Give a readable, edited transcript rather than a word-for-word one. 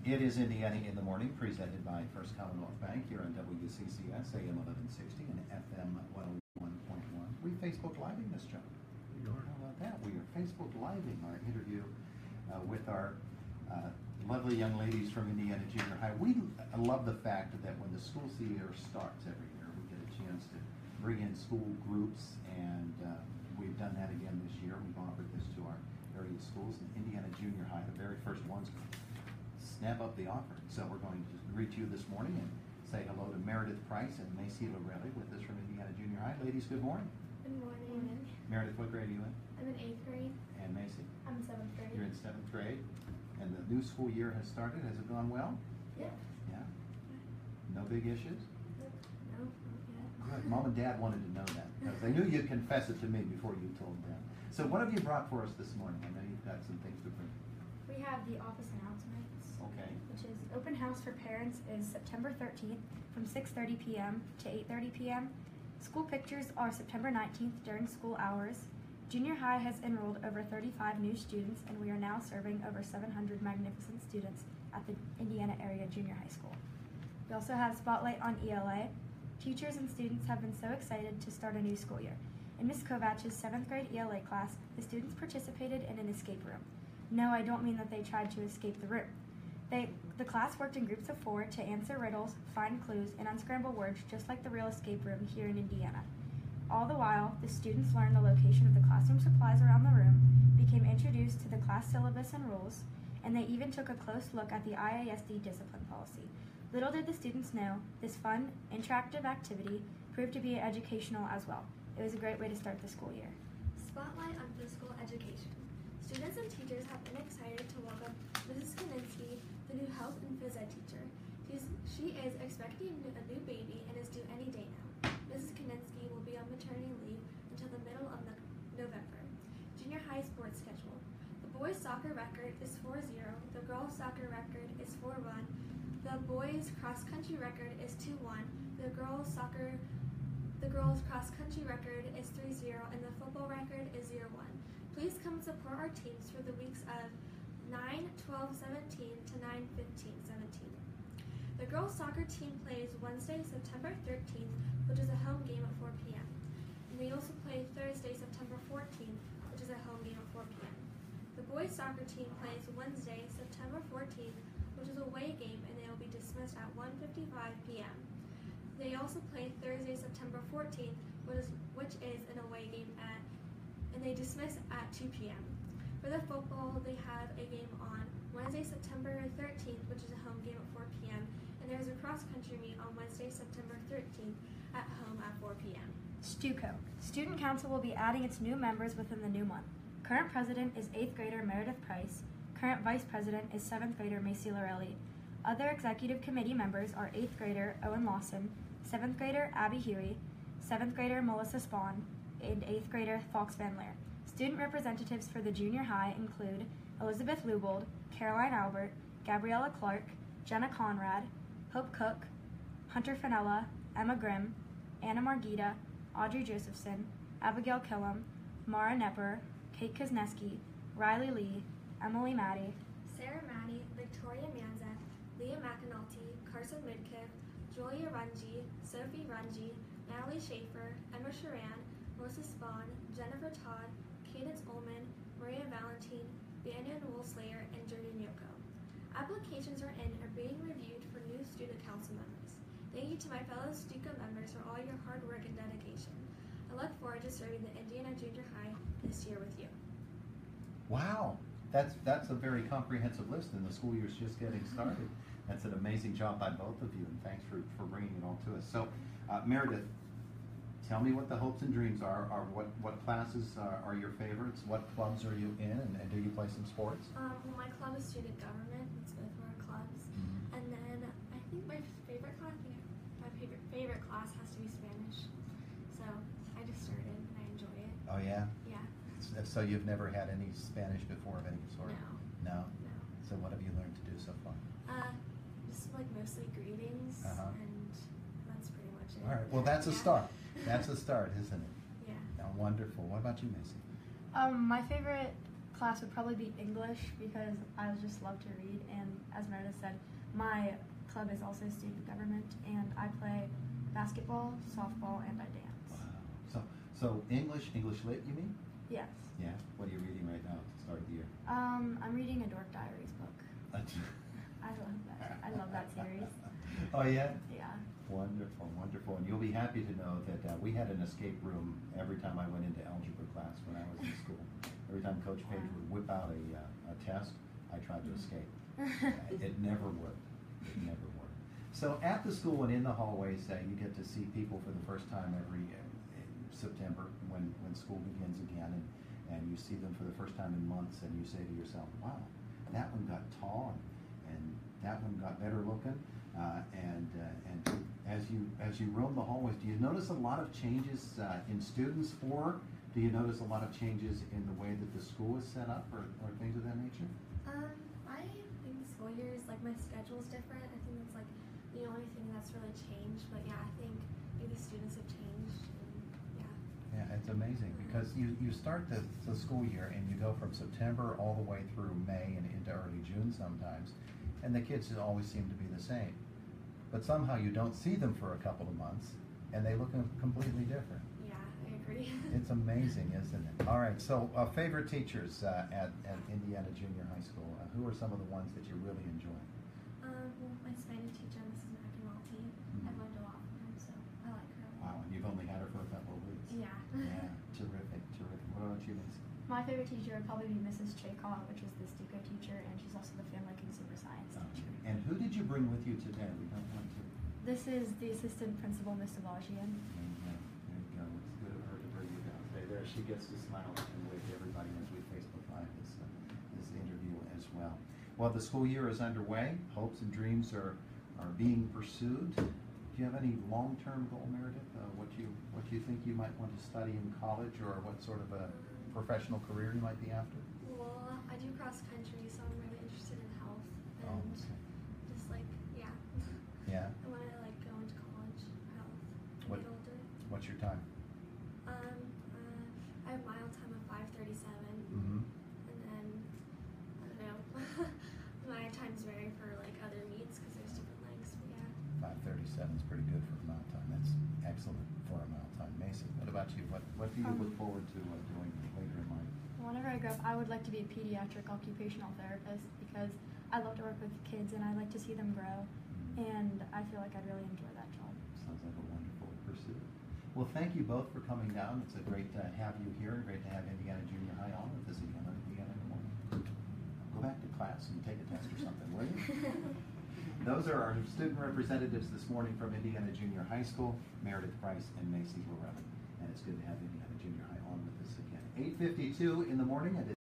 It is Indiana in the Morning, presented by First Commonwealth Bank here on WCCS, AM 1160 and FM 101.1. We Facebook Living this, John. How about that? We are Facebook Living our interview with our lovely young ladies from Indiana Junior High. I love the fact that when the school year starts every year, we get a chance to bring in school groups, and we've done that again this year. We've offered this to our area schools, and Indiana Junior High, the very first ones, snap up the offer. So we're going to greet you this morning and say hello to Meredith Price and Macy Lorelli with us from Indiana Junior High. Ladies, good morning. Good morning. Meredith, what grade are you in? I'm in 8th grade. And Macy? I'm in 7th grade. You're in 7th grade. And the new school year has started. Has it gone well? Yeah. Yeah? No big issues? No, not yet. Good. Mom and Dad wanted to know that because they knew you'd confess it to me before you told them. So what have you brought for us this morning? I know you've got some things to bring. We have the office announcements. Okay. Which is open house for parents is September 13th from 6:30 p.m. to 8:30 p.m. School pictures are September 19th during school hours. Junior high has enrolled over 35 new students, and we are now serving over 700 magnificent students at the Indiana Area Junior High School. We also have Spotlight on ELA. Teachers and students have been so excited to start a new school year. In Ms. Kovach's 7th grade ELA class, the students participated in an escape room. No, I don't mean that they tried to escape the room. The class worked in groups of 4 to answer riddles, find clues, and unscramble words just like the real escape room here in Indiana. All the while, the students learned the location of the classroom supplies around the room, became introduced to the class syllabus and rules, and they even took a close look at the IASD discipline policy. Little did the students know, this fun, interactive activity proved to be educational as well. It was a great way to start the school year. Spotlight on physical education. Students and teachers have been excited to welcome Mrs. Kaninsky, the new health and phys ed teacher. She is expecting a new baby and is due any day now. Mrs. Kaninsky will be on maternity leave until the middle of November. Junior high sports schedule. The boys' soccer record is 4-0. The girls' soccer record is 4-1. The boys' cross-country record is 2-1. The girls' cross-country record is 3-0, and the football record is 0-1. Please come support our teams for the weeks of 9-12-17 to 9-15-17. The girls' soccer team plays Wednesday, September 13th, which is a home game at 4 p.m. And they also play Thursday, September 14th, which is a home game at 4 p.m. The boys' soccer team plays Wednesday, September 14th, which is a away game, and they will be dismissed at 1:55 p.m. They also play Thursday, September 14th, which is an away game and they dismiss at 2 p.m. For the football, they have a game on Wednesday, September 13th, which is a home game at 4 p.m. And there's a cross-country meet on Wednesday, September 13th at home at 4 p.m. STUCO. Student Council will be adding its new members within the new month. Current president is 8th grader Meredith Price. Current vice president is 7th grader Macy Lorelli. Other executive committee members are 8th grader Owen Lawson, 7th grader Abby Huey, 7th grader Melissa Spahn, and 8th grader Fox Van Leer. Student representatives for the junior high include Elizabeth Lubold, Caroline Albert, Gabriella Clark, Jenna Conrad, Hope Cook, Hunter Fenella, Emma Grimm, Anna Margita, Audrey Josephson, Abigail Killam, Mara Nepper, Kate Kuzneski, Riley Lee, Emily Maddie, Sarah Maddie, Victoria Manza, Leah McAnulty, Carson Midkiff, Julia Runji, Sophie Runji, Natalie Schaefer, Emma Sharan, Melissa Spahn, Jennifer Todd, Cadence Ullman, Maria Valentine, Banyan Woolslayer, and Jordan Yoko. Applications are in or being reviewed for new student council members. Thank you to my fellow STUCO members for all your hard work and dedication. I look forward to serving the Indiana Junior High this year with you. Wow, that's a very comprehensive list, and the school year's just getting started. That's an amazing job by both of you, and thanks for bringing it all to us. So, Meredith, tell me what the hopes and dreams are. What classes are your favorites? What clubs are you in, and do you play some sports? Well, my club is student government. It's both of our clubs. Mm-hmm. And then I think my favorite class has to be Spanish. So I just started and I enjoy it. Oh yeah? Yeah. So you've never had any Spanish before of any sort? No. No? No. So what have you learned to do so far? Just like mostly greetings, and that's pretty much it. All right. Well, that's a start. That's a start, isn't it? Yeah. Oh, wonderful. What about you, Macy? My favorite class would probably be English because I just love to read, and as Meredith said, my club is also student government, and I play basketball, softball, and I dance. Wow. So English lit, you mean? Yes. Yeah. What are you reading right now to start the year? I'm reading a Dork Diaries book. I love that series. Oh yeah. Yeah. Wonderful, wonderful. And you'll be happy to know that we had an escape room every time I went into algebra class when I was in school. Every time Coach Page would whip out a test, I tried to escape. It never worked. It never worked. So at the school and in the hallways, you get to see people for the first time every September when school begins again, and you see them for the first time in months, and you say to yourself, wow, that one got tall, and that one got better looking. And as you roam the hallways, do you notice a lot of changes in students, or do you notice a lot of changes in the way that the school is set up, or things of that nature? I think the school year is like my schedule's different. I think that's like the only thing that's really changed. But yeah, I think maybe students have changed. And yeah. Yeah, it's amazing because you start the school year and you go from September all the way through May and into early June sometimes, and the kids always seem to be the same. But somehow you don't see them for a couple of months, and they look completely different. Yeah, I agree. It's amazing, isn't it? All right, so favorite teachers at Indiana Junior High School. Who are some of the ones that you really enjoy? Well, my Spanish teacher, Mrs. McAnulty, I've learned a lot from her, so I like her. Wow, and you've only had her for a couple of weeks. Yeah. Yeah, terrific, terrific. What about you, Macy? My favorite teacher would probably be Mrs. Chaycott, which was the STICO teacher, and she's also the family consumer science teacher. And who did you bring with you today? We don't want to. This is the assistant principal, Miss Avagian. There you go. There you go. It's good of her to bring you down. There she gets to smile and wave to everybody as we Facebook Live this interview as well. Well, the school year is underway. Hopes and dreams are being pursued. Do you have any long-term goal, Meredith? What you think you might want to study in college, or what sort of a professional career you might be after? Well, I do cross country, so I'm really interested in health and okay. just like Yeah. I want to like go into college for health and What- get older. What's your time? I have mile time of 5:37, Mm-hmm. and then I don't know. My times vary for like other meets because there's different lengths. But yeah. 5:37 is pretty good for a mile time. That's excellent for a mile time. Mason, what about you? What do you look forward to doing later in life? Whenever I grow up, I would like to be a pediatric occupational therapist because I love to work with kids and I like to see them grow, and I feel like I'd really enjoy that job. Sounds like a wonderful pursuit. Well, thank you both for coming down. It's great to have you here, and great to have Indiana Junior High on with us again on Indiana in the Morning. Go back to class and take a test or something, will you? Those are our student representatives this morning from Indiana Junior High School, Meredith Price and Macy Lorelli. And it's good to have Indiana Junior High on with us again. 8:52 in the morning.